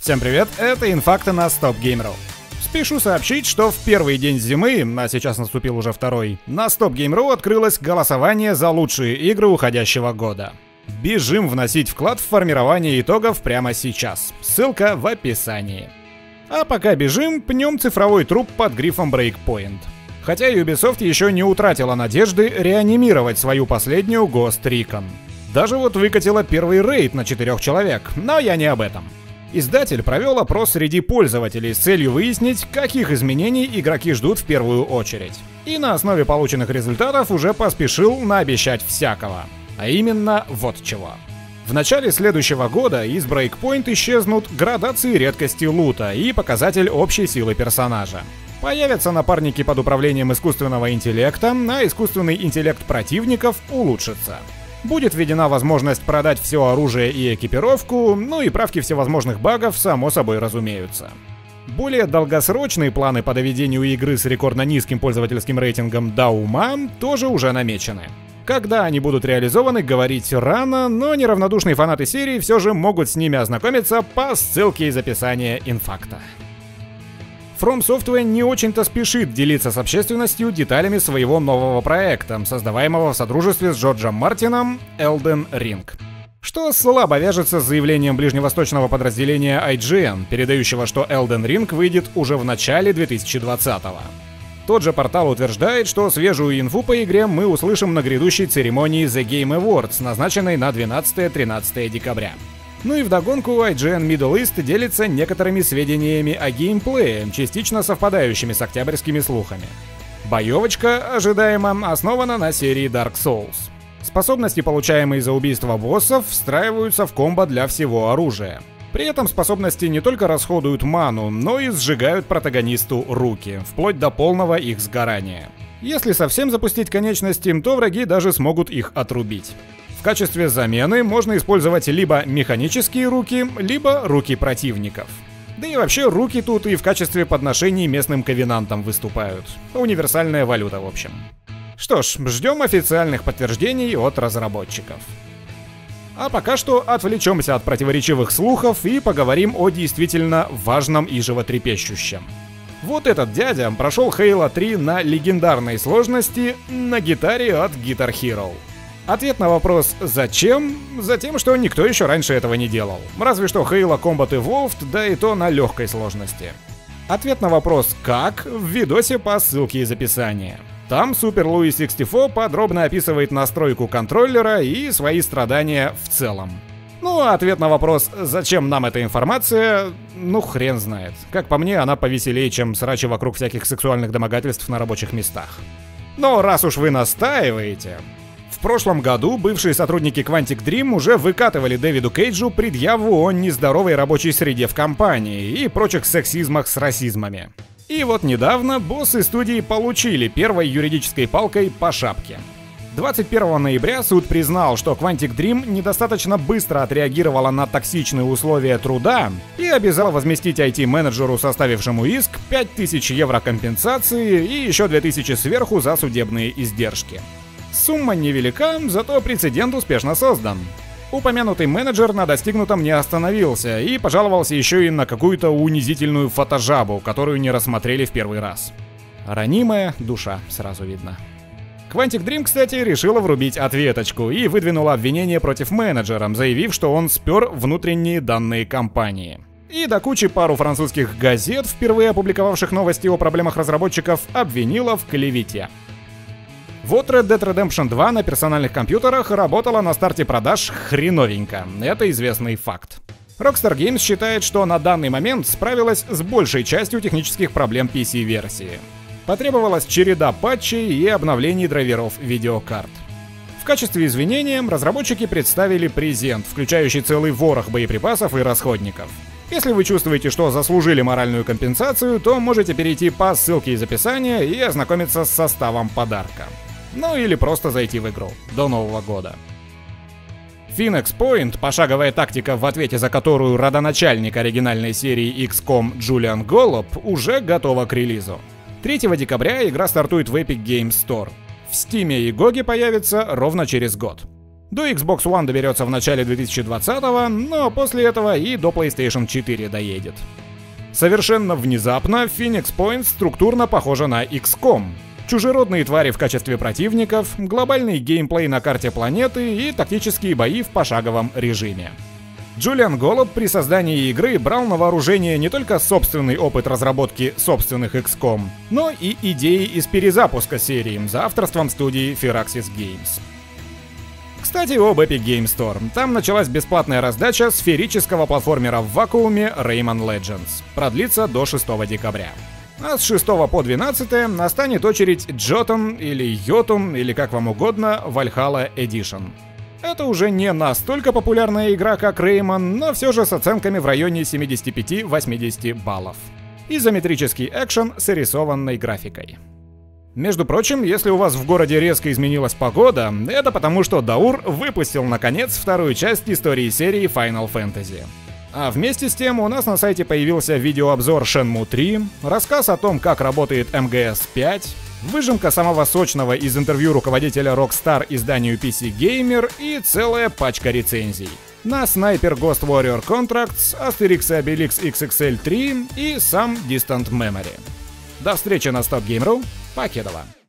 Всем привет, это инфакты на StopGame.ru. Спешу сообщить, что в первый день зимы, а сейчас наступил уже второй, на StopGame.ru открылось голосование за лучшие игры уходящего года. Бежим вносить вклад в формирование итогов прямо сейчас. Ссылка в описании. А пока бежим, пнем цифровой труп под грифом Breakpoint. Хотя Ubisoft еще не утратила надежды реанимировать свою последнюю Ghost Recon. Даже вот выкатила первый рейд на 4 человек, но я не об этом. Издатель провел опрос среди пользователей с целью выяснить, каких изменений игроки ждут в первую очередь. И на основе полученных результатов уже поспешил наобещать всякого. А именно вот чего. В начале следующего года из Breakpoint исчезнут градации редкости лута и показатель общей силы персонажа. Появятся напарники под управлением искусственного интеллекта, а искусственный интеллект противников улучшится. Будет введена возможность продать все оружие и экипировку, ну и правки всевозможных багов, само собой разумеются. Более долгосрочные планы по доведению игры с рекордно низким пользовательским рейтингом до ума тоже уже намечены. Когда они будут реализованы, говорить рано, но неравнодушные фанаты серии все же могут с ними ознакомиться по ссылке из описания инфакта. From Software не очень-то спешит делиться с общественностью деталями своего нового проекта, создаваемого в содружестве с Джорджем Мартином Elden Ring. Что слабо вяжется с заявлением ближневосточного подразделения IGN, передающего, что Elden Ring выйдет уже в начале 2020-го. Тот же портал утверждает, что свежую инфу по игре мы услышим на грядущей церемонии The Game Awards, назначенной на 12-13 декабря. Ну и вдогонку IGN Middle East делится некоторыми сведениями о геймплее, частично совпадающими с октябрьскими слухами. Боевочка, ожидаемо, основана на серии Dark Souls. Способности, получаемые за убийство боссов, встраиваются в комбо для всего оружия. При этом способности не только расходуют ману, но и сжигают протагонисту руки, вплоть до полного их сгорания. Если совсем запустить конечности, то враги даже смогут их отрубить. В качестве замены можно использовать либо механические руки, либо руки противников. Да и вообще руки тут и в качестве подношений местным ковенантам выступают. Универсальная валюта, в общем. Что ж, ждем официальных подтверждений от разработчиков. А пока что отвлечемся от противоречивых слухов и поговорим о действительно важном и животрепещущем. Вот этот дядя прошел Halo 3 на легендарной сложности на гитаре от Guitar Hero. Ответ на вопрос «Зачем?» Затем, что никто еще раньше этого не делал. Разве что Halo Combat Evolved, да и то на легкой сложности. Ответ на вопрос «Как?» в видосе по ссылке из описания. Там Super Louis 64 подробно описывает настройку контроллера и свои страдания в целом. Ну а ответ на вопрос «Зачем нам эта информация?» Ну хрен знает. Как по мне, она повеселее, чем срачи вокруг всяких сексуальных домогательств на рабочих местах. Но раз уж вы настаиваете... В прошлом году бывшие сотрудники Quantic Dream уже выкатывали Дэвиду Кейджу предъяву о нездоровой рабочей среде в компании и прочих сексизмах с расизмами. И вот недавно боссы студии получили первой юридической палкой по шапке. 21 ноября суд признал, что Quantic Dream недостаточно быстро отреагировала на токсичные условия труда и обязал возместить IT-менеджеру, составившему иск, 5000 евро компенсации и еще 2000 сверху за судебные издержки. Сумма невелика, зато прецедент успешно создан. Упомянутый менеджер на достигнутом не остановился и пожаловался еще и на какую-то унизительную фотожабу, которую не рассмотрели в первый раз. Ранимая душа, сразу видно. Quantic Dream, кстати, решила врубить ответочку и выдвинула обвинение против менеджера, заявив, что он спер внутренние данные компании. И до кучи пару французских газет, впервые опубликовавших новости о проблемах разработчиков, обвинила в клевете. Вот Red Dead Redemption 2 на персональных компьютерах работала на старте продаж хреновенько, это известный факт. Rockstar Games считает, что на данный момент справилась с большей частью технических проблем PC-версии. Потребовалась череда патчей и обновлений драйверов видеокарт. В качестве извинения разработчики представили презент, включающий целый ворох боеприпасов и расходников. Если вы чувствуете, что заслужили моральную компенсацию, то можете перейти по ссылке из описания и ознакомиться с составом подарка. Ну или просто зайти в игру до Нового года. Phoenix Point, пошаговая тактика, в ответе за которую родоначальник оригинальной серии XCOM Джулиан Голлоб, уже готова к релизу. 3 декабря игра стартует в Epic Games Store. В Steam и GOG появится ровно через год. До Xbox One доберется в начале 2020-го, но после этого и до PlayStation 4 доедет. Совершенно внезапно Phoenix Point структурно похожа на XCOM. Чужеродные твари в качестве противников, глобальный геймплей на карте планеты и тактические бои в пошаговом режиме. Джулиан Голуб при создании игры брал на вооружение не только собственный опыт разработки собственных XCOM, но и идеи из перезапуска серии за авторством студии Firaxis Games. Кстати, об Epic Game Store. Там началась бесплатная раздача сферического платформера в вакууме Rayman Legends. Продлится до 6 декабря. А с 6 по 12 настанет очередь Jotun или Jotun, или как вам угодно, Valhalla Edition. Это уже не настолько популярная игра, как Rayman, но все же с оценками в районе 75-80 баллов. Изометрический экшен с рисованной графикой. Между прочим, если у вас в городе резко изменилась погода, это потому, что Даур выпустил наконец вторую часть истории серии Final Fantasy. А вместе с тем у нас на сайте появился видеообзор Shenmue 3, рассказ о том, как работает МГС-5, выжимка самого сочного из интервью руководителя Rockstar изданию PC Gamer и целая пачка рецензий на Sniper Ghost Warrior Contracts, Asterix и Obelix XXL 3 и сам Distant Memory. До встречи на StopGame.ru. Покедова.